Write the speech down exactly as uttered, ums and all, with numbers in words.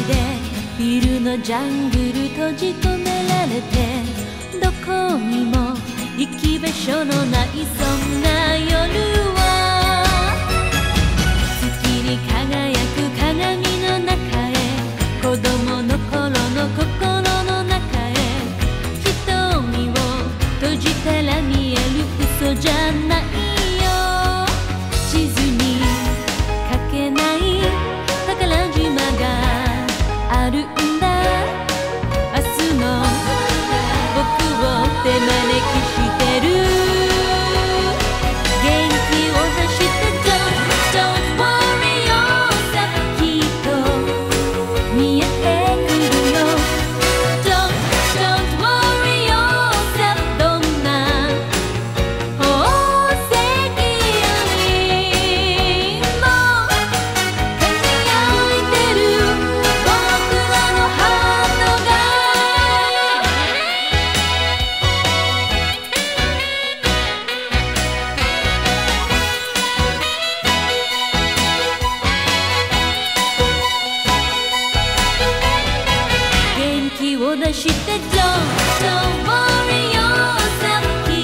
でビルのジャングル閉じ込められて、どこにも行き場所のないそんな夜は、月に輝く鏡の中へ、子供の頃の心の中へ、瞳を閉じたら見える嘘じゃないよ。地図に書けない宝島があるんだ。明日の僕を手招きしてる。元気を出して Don't, don't worry yourself きっと見えてくるよ。 Don't, don't worry yourself どんな宝石よりも輝いてる僕らのハートが。元気を出して Don't, don't worry yourself き